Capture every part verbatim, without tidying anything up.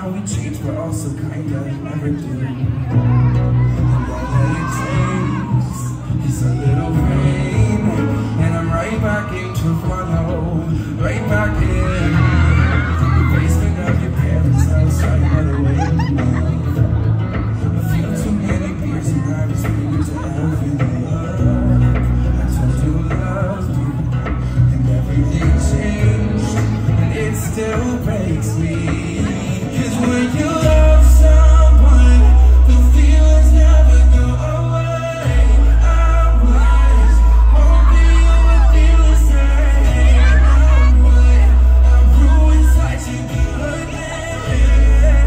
how we change, but also kinda never do. And all that it takes is a little rain, and I'm right back in Toronto, right back in the basement of your parents' house, right by the window. A few too many beers and I was speaking to everything. I told you I loved you, and everything changed, and it still breaks me. Cause when you love someone, the feelings never go away. I was hoping you would feel the same. I would, I ruined such a good day.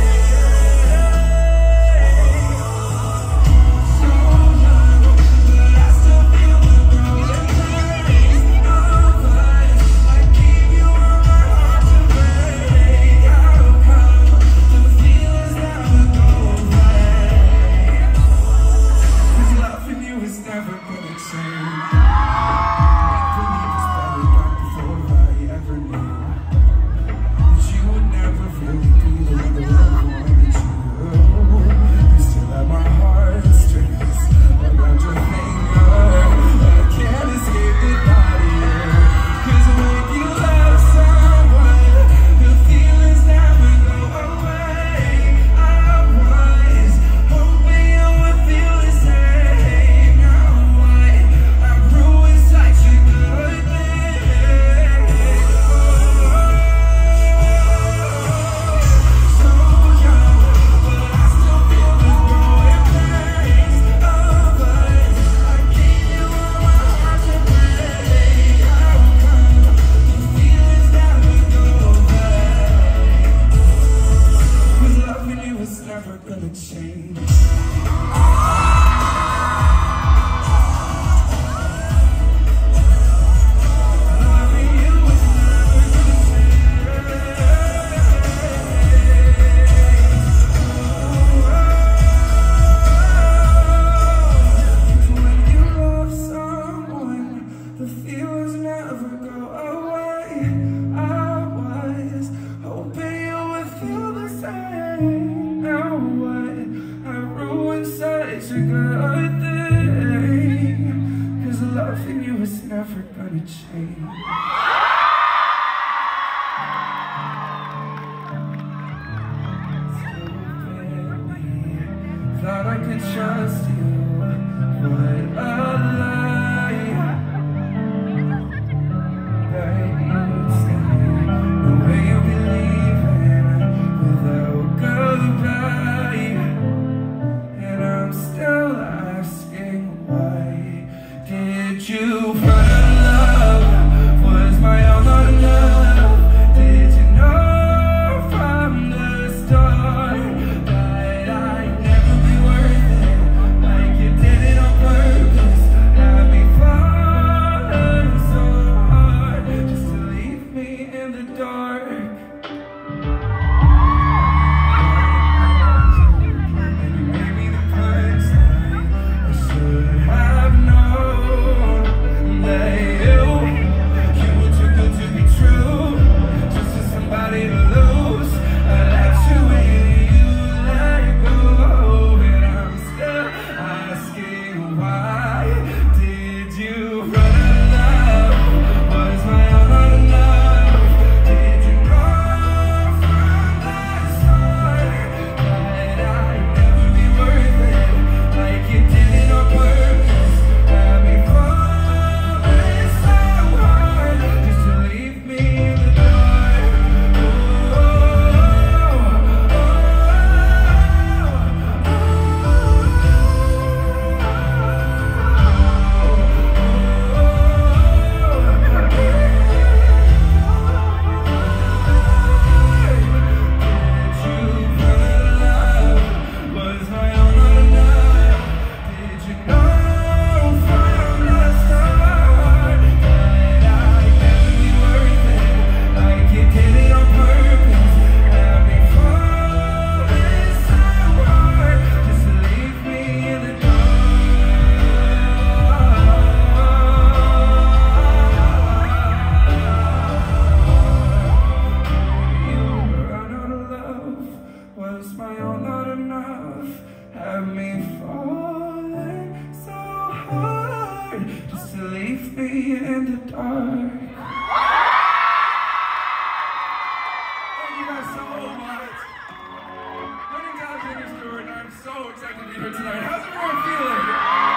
So young, but I still feel the growing pains of us. I keep you on my heart to break. How come the feelings never go away? Cause loving you is never gonna change. I believe it's better back before I ever knew that you would never really be the one that I wanted you. You still have my heartstrings around your finger, but I can't escape the thought of you. Cause when you love someone, the feelings never go away. I was hoping you would feel the same. Now what? I ruined such a good thing. So young, but I still feel the growing pains of us. I keep you on my heart to break. How come the feelings never go away? Cause loving you is never gonna change. Loving you is never gonna change. When you love someone, the feelings never go away. I was hoping you would feel the same. Now what? I ruined such a good thing. Cause loving you is never gonna change. Thought I could trust you, what a lie. That you'd say the way you believe in without goodbye. And I'm still asking, why did you find love was my all not enough? Did you know from the start that I'd never be worth it? Like you did it on purpose, had me falling so hard just to leave me in the dark. And you gave me the punchline. I should have known that leave me in the dark. Thank you guys so much. My name's Alexander Stewart, and I'm so excited to be here tonight. How's everyone feeling?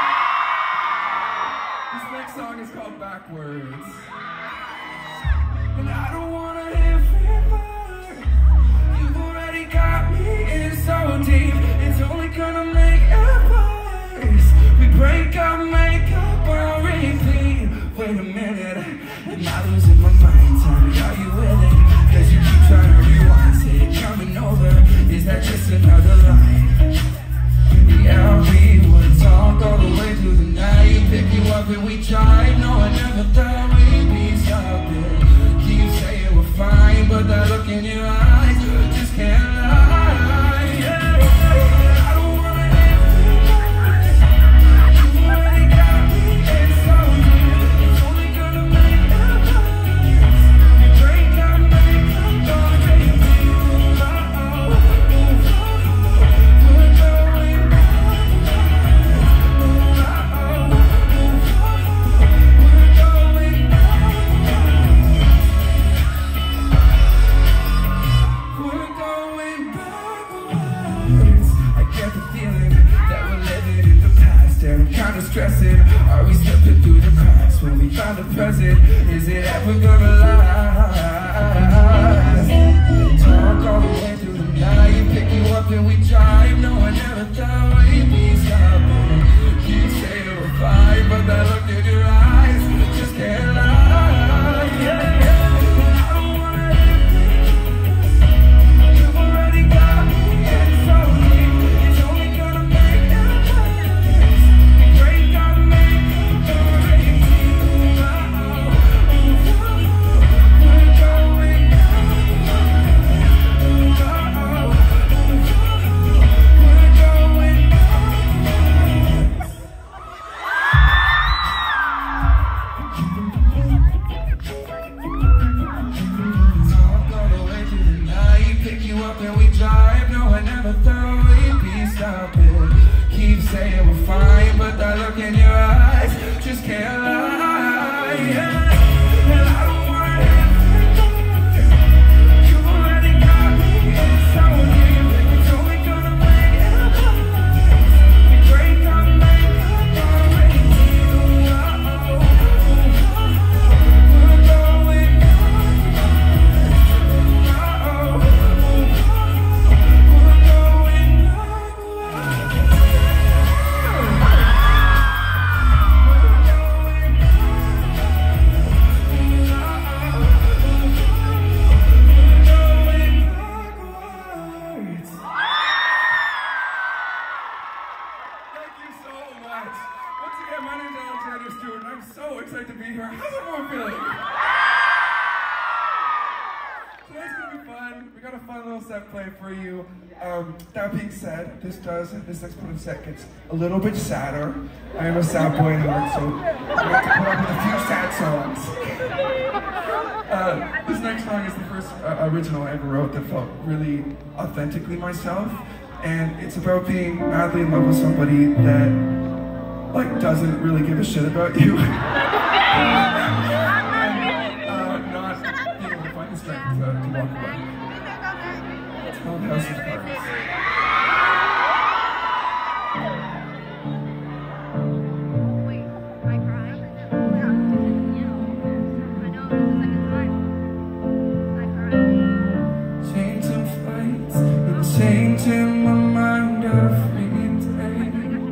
This next song is called Backwards. And I don't wanna live forever. You've already got me in so deep. It's only gonna make it worse. We break up, make up, on repeat. Wait a minute, am I losing my mind? Tell me, are you with it? Cause you keep trying to rewind. Say it coming over. Is that just another line? Yeah, we would talk all the way through the night. You pick you up and we drive. No, I never thought we'd be stopping. Keep saying we're fine, but that look in your eyes just can't lie. Yeah, I don't wanna live tonight. You already got me in so deep. It's only gonna make it worse. We break up, make up, on repeat. Uh-oh, we're going backwards. Uh-oh, we're going backwards. We're going backwards. I get the feeling that we're living in the past, and I'm kinda stressing. Are we slipping through the cracks when we find the present? Is it ever gonna last? Talk all the way through the night. You pick you up and we drive. No, I never thought we'd be stopping. Keep saying we're fine, but that look in your eyes just can't lie. Yeah, yeah. I don't wanna live. You've already got me in so deep. It's only gonna make it worse. We break up, make up, on repeat. Uh-oh, we're going backwards. Uh-oh, we're going backwards. Talk all the way through the night. Pick you up and we drive. No, I never thought we'd be stopping. Keep saying we're fine, but that look in your eyes just can't lie. Yeah. And I don't wanna live forever. You've already got me in so deep. It's only gonna make it worse. We break up, make up, on repeat. Uh-oh, we're going backwards. Uh-oh, we're going backwards. Thank you so much. Once again, my name is Alexander Stewart, and I'm so excited to be here. How's everyone feeling? Tonight's gonna be fun. We got a fun little set play for you. Um, that being said, this does this next part of the set gets a little bit sadder. I am a sad boy at heart, so we have to put up with a few sad songs. Uh, this next song is the first uh, original I ever wrote that felt really authentically myself, and it's about being madly in love with somebody that like doesn't really give a shit about you. and, uh, not being able to find the strength to, to walk away. It's called House of Cards. Wait, am I crying? Yeah. I know, it's the second time. I cried. Changing flights and changing my mind every day.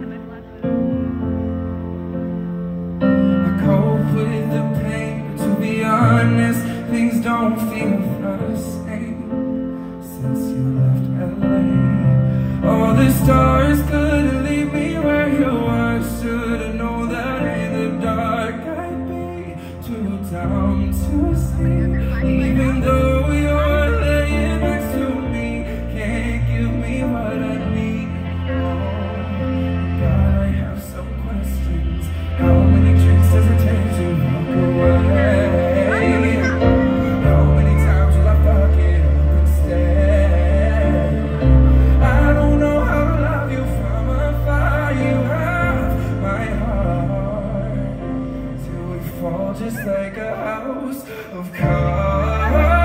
I cope with the pain, but to be honest, things don't feel the same since you left L A. All the stars couldn't leave me where you were. Should've known that in the dark I'd be too dumb to see. Even though you're laying next to me, can't give me what I need. Oh, but I have some questions. How many drinks does it take to walk away? How many times will I fuck it up and stay? I don't know how to love you from afar. You have my heart till we fall just like a house of cards.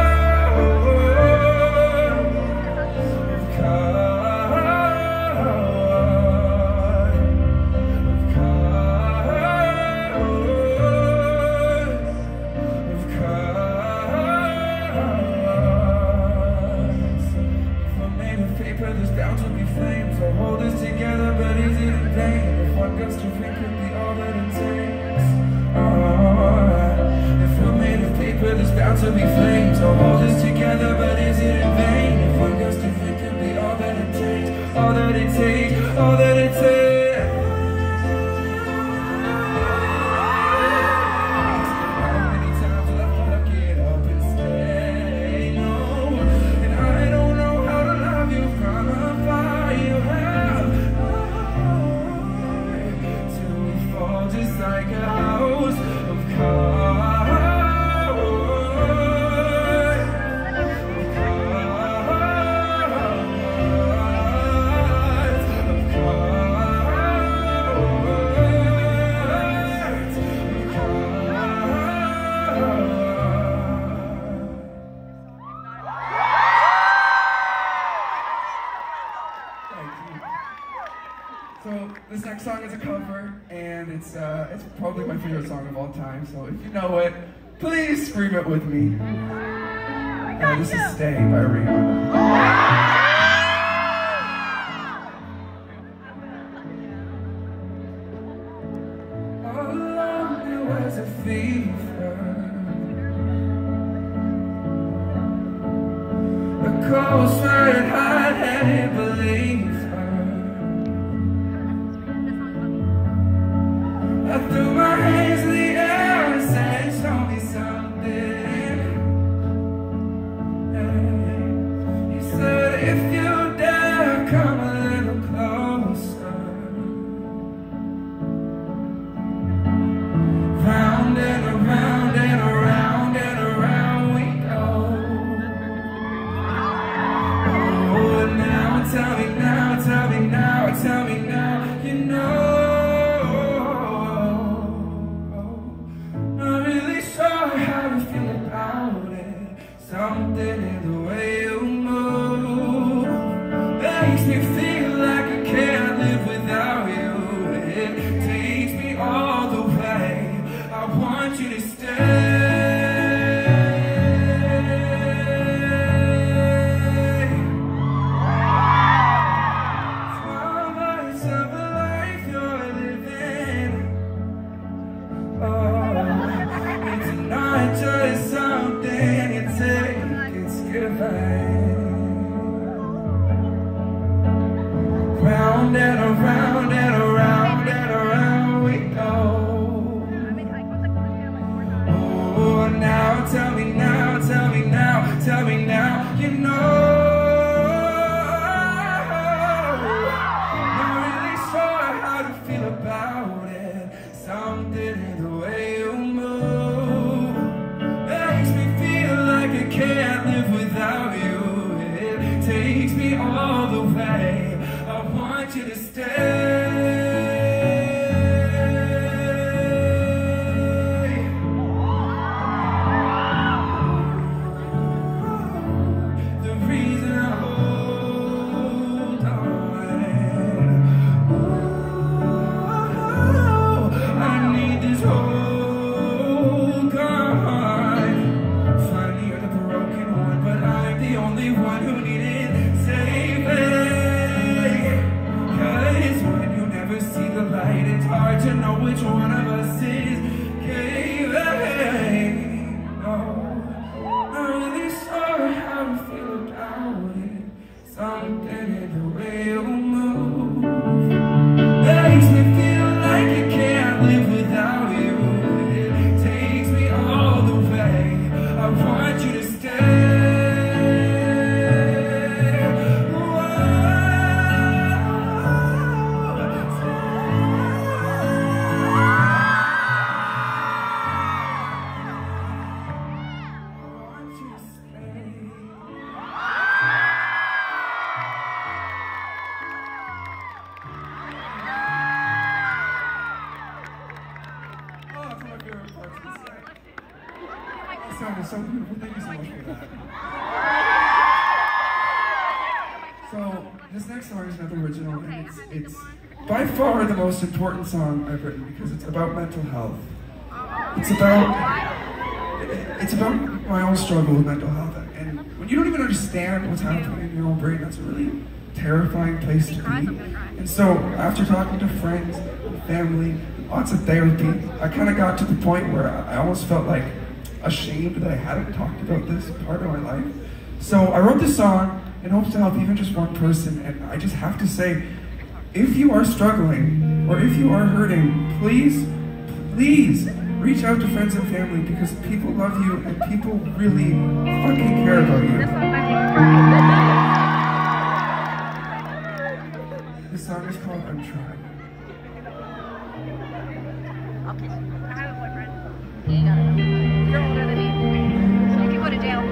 There's bound to be flames. I'll hold us together, but is it in vain? If one gust of wind could be all that it takes. Oh, if we're made of paper, there's bound to be flames. I'll hold us together, but is it in vain? If one gust of wind could be all that it takes, all that it takes, all that it takes. Like a house of cards, of cards, of cards, of So this next song is a cover, and it's uh, it's probably my favorite song of all time. So if you know it, please scream it with me. Uh, this is "Stay" by Rihanna. All along there was a fever, a cold sweat heart had believed. I threw my hands in the air and said, show me something. He said, if you dare, come a little closer. Round and around and around and around we go. Oh, now tell me now, tell me now, tell me now, you know. Something in the way you move makes me feel like I can't live without you. It takes me all the way. I want you to stay. Twelve hours of a life you're living. Oh, it's not just something you take. Round and around and around and around we go. Oh, now tell me now, tell me now, tell me now, you know. Not really sure how to feel about it. Something in the way you move makes me feel like I can't live without you. It takes me all the way. I want you to stay. The reason I hold on, oh, I need this whole God. Finally, you're the broken one, but I'm the only one who needed saving. Cause when you never see the light, it's hard to know which one of us is caving. No, not really sure how to feel about it. Something in the way you move makes me feel like I can't live without you. It takes me all the way. I want you to stay. Whoa, stay. favorite parts of the set. That sounded so beautiful. Thank you so much for that. So this next song is another original, and it's it's by far the most important song I've written because it's about mental health. It's about it's about my own struggle with mental health, and when you don't even understand what's happening in your own brain, that's a really terrifying place to be. And so after talking to friends, family, lots of therapy, I kind of got to the point where I almost felt like ashamed that I hadn't talked about this part of my life. So I wrote this song in hopes to help even just one person, and I just have to say, if you are struggling or if you are hurting, please, please reach out to friends and family because people love you and people really fucking care about you. This song is called I'm Trying. Okay. I have a boyfriend. Yeah, you gotta know. You're older than me. So you can go to jail.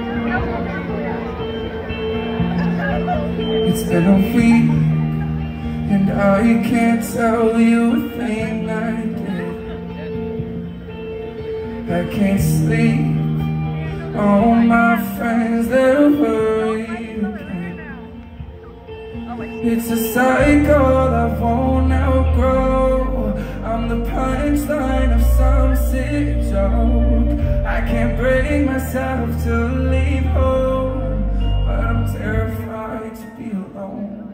It's been a week and I can't tell you a thing I did. I can't sleep. All my friends, they're worried again. It's a cycle I won't outgrow. I'm the punchline of some sick joke. I can't bring myself to leave home, but I'm terrified to be alone.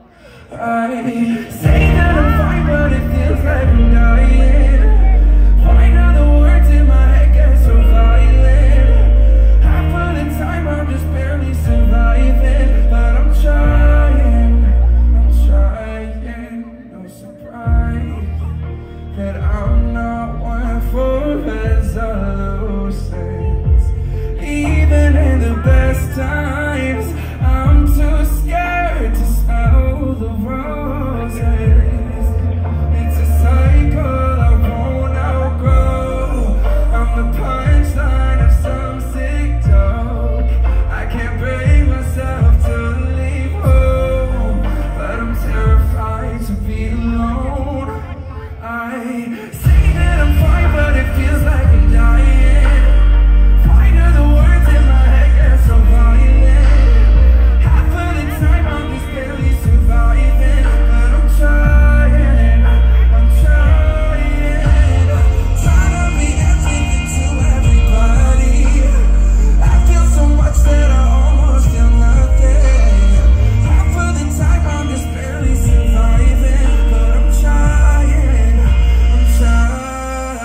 I say that I'm fine, but it feels like I'm dying. Why do the words in my head get so violent? Half of the time I'm just barely surviving, but I'm trying, I'm trying. No surprise that I'm not one for resolutions. Even in the best times, I'm too scared to smell the roses. It's a cycle I won't outgrow. I'm the punchline of some sick joke. I can't bring myself to leave home, but I'm terrified to be alone. I say that I'm fine, but it feels like I'm dying. Why do the words in my head get so violent? Half of the time I'm just barely surviving, but I'm trying, I'm trying. Trying to be everything to everybody. I feel so much that I almost feel nothing. Half of the time I'm just barely surviving, but I'm trying, I'm trying,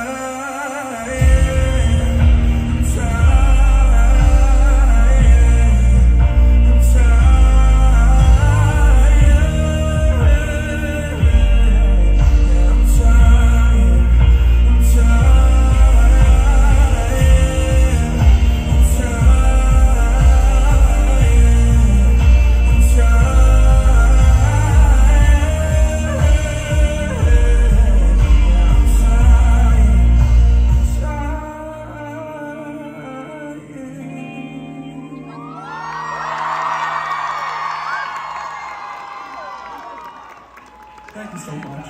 I'm trying, I'm Thank you so much.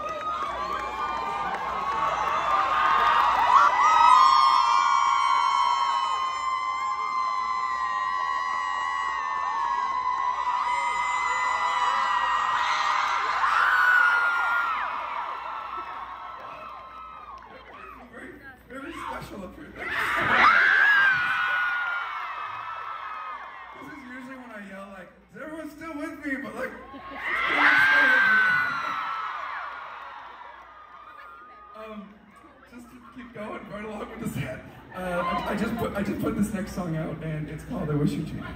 Very, very special up here. This is usually when I yell like, is everyone still with me? But like, Um, just to keep going right along with the set, uh, I, I just put I just put this next song out, and it's called "I Wish You Cheated."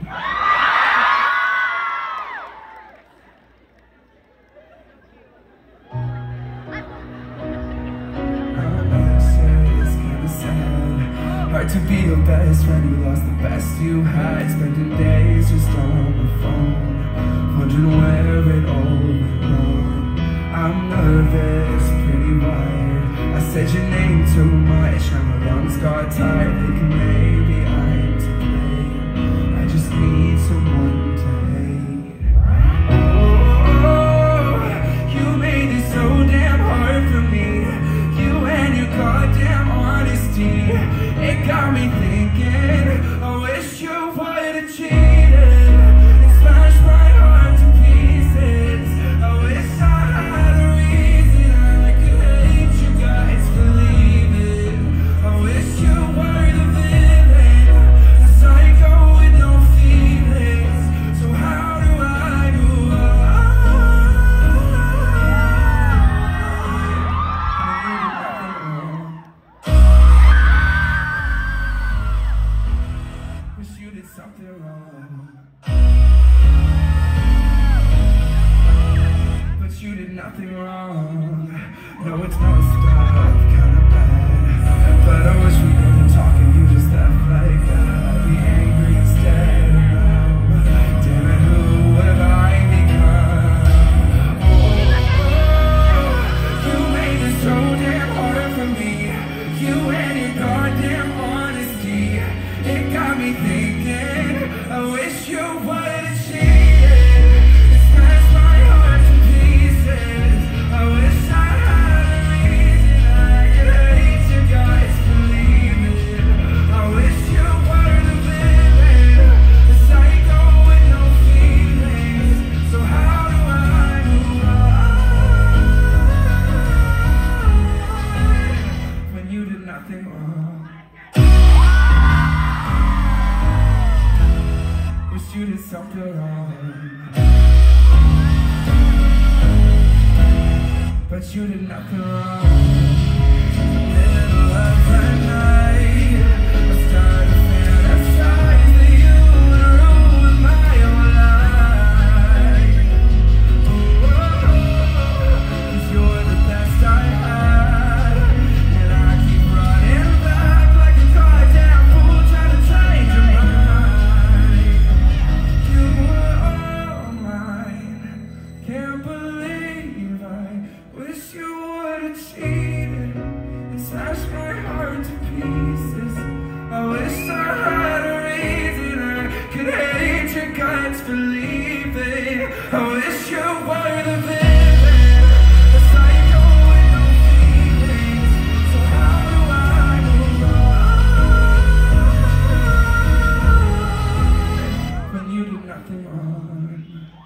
It's kinda sad, hard to be your best friend. You lost the best you had, spending days just on the phone, wondering where it all went wrong. I'm nervous, pretty wired. I said your name too much, and my lungs got tired, thinking maybe I'm to blame. I just need someone to hate. Oh, you made it so damn hard for me. You and your goddamn honesty. It got me thinking, I wish you would have cheated and smashed my heart to pieces. I wish I had a reason I could hate you guys for leaving. I wish you were the villain, the psycho with no feelings. So how do I move on? Wish you did something wrong, but you did nothing wrong. No, it's messed up, kinda bad, but I wish we couldn't talk and you just left like that. Be angry instead now. Damn it, who have I become? Oh, you made it so damn hard for me. You and your goddamn honesty. It got me thinking, I wish you would have cheated, smashed my heart to pieces. I wish I had a reason I could hate you guys for leaving. I wish you were the villain, the psycho with no feelings. So how do I move on when you did nothing wrong? Wish you did something wrong, but you did nothing wrong. Middle of the night, I started to fantasize that you would ruin my whole life. Oh, 'cause you're the best I had, and I keep running back like a goddamn fool trying to change your mind. You were all mine, can't believe I wish you would have cheated and smashed my heart to pieces. I wish I had a reason I could hate your guts for leaving. I wish you were the villain, the psycho with no feelings. So how do I move on when you did nothing wrong?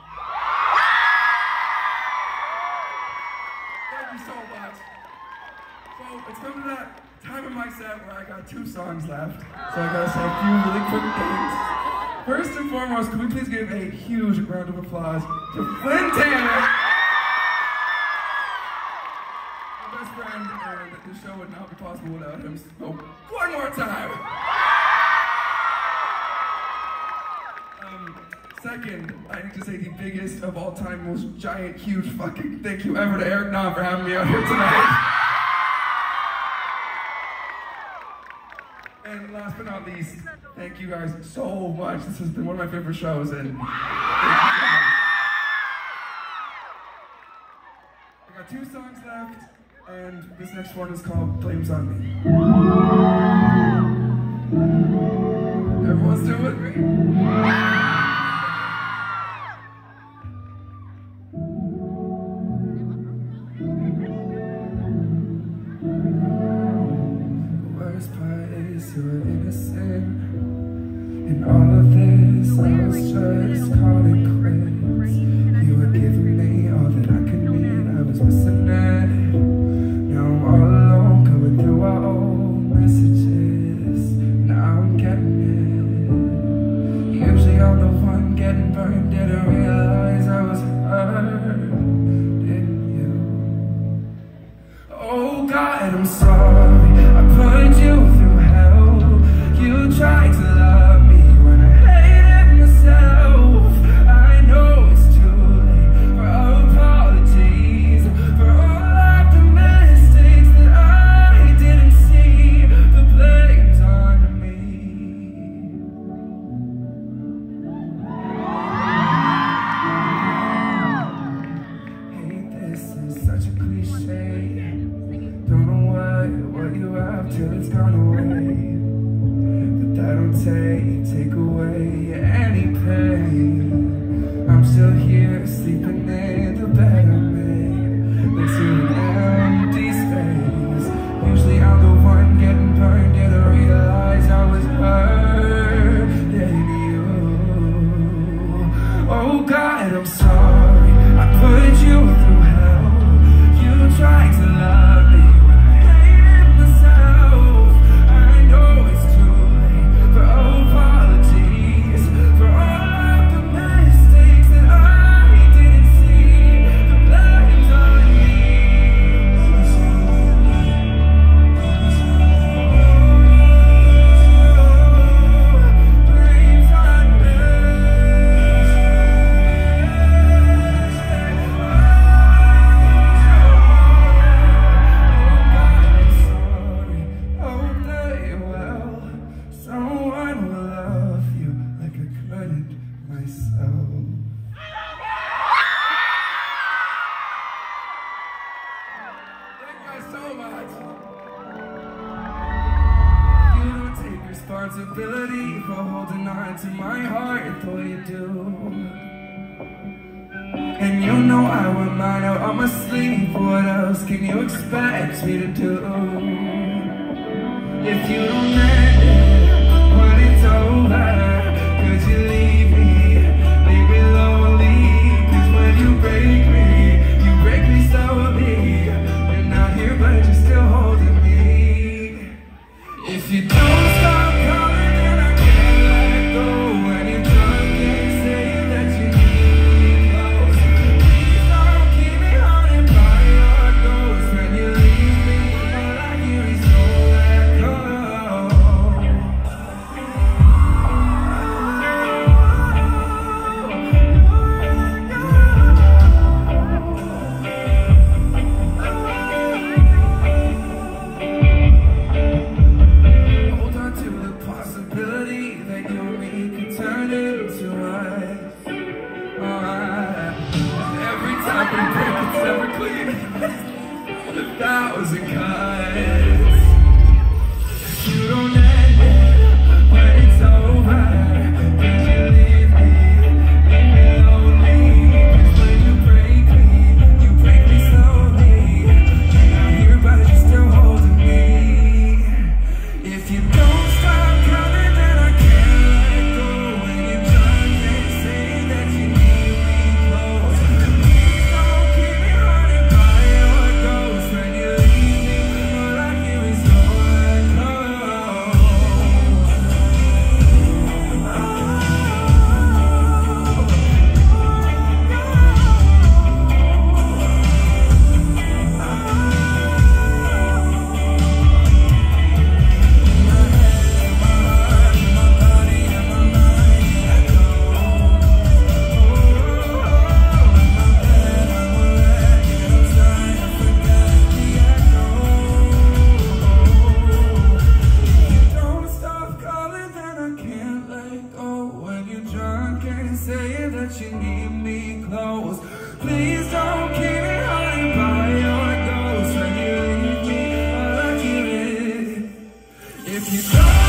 Thank you so much. So it's come to that time in my set where I got two songs left. So I gotta say a few really quick things. First and foremost, can we please give a huge round of applause to Flynn Tanner, my best friend, and the show would not be possible without him. So one more time. Um, Second, I need to say the biggest of all time, most giant, huge fucking thank you ever to Eric Nam for having me out here tonight. And last but not least, thank you guys so much. This has been one of my favorite shows, and thank you so much. I got two songs left, and this next one is called Flames on Me. Everyone still with me? You were innocent in all of this. I was just calling quits. You were giving me all that I could need. I was missing it. Now I'm all alone, going through our old messages. Now I'm getting it. Usually I'm the one getting burned. Didn't realize I was hurt, didn't you? Oh God, I'm sorry. I put you through hell. You tried to love me when I hated myself. I know it's too late for apologies, for all of the mistakes that I didn't see. The blame's on me. Hey, this is such a cliche. Don't know what, what you have till it's gone away. I don't take, take away any pain. I'm still here, sleeping in the bed I made next to an empty space. Usually I'm the one getting burned. responsibility for holding on to my heart the way you do. And you know I want mine out on my sleeve. What else can you expect me to do? If you don't end it when it's over, could you leave me, leave me lonely? Cause when you break me, you break me slowly. You're not here but you're still holding me. If you don't stop calling then I can't let go. When you're drunk and say that you need me close, please don't keep me haunted by your ghost. When you leave me, all I hear is no let go. Hold on to the possibility that you and me could turn into us. Alright. Every time we break, it's never clean. A thousand cuts. You don't end it when it's over. Could you leave me, leave me lonely? Cause when you break me, you break me slowly. And I'm here but you're still holding me. If you don't stop coming then I can't let go. When you're drunk and say that you need me close, please don't keep me haunted by your ghost. When you leave me, all I hear is no let go. Don't stop calling, then I can't let go. When you're drunk and saying that you need me close, please don't keep me haunted by your ghost. When you leave me, all I hear is, if you don't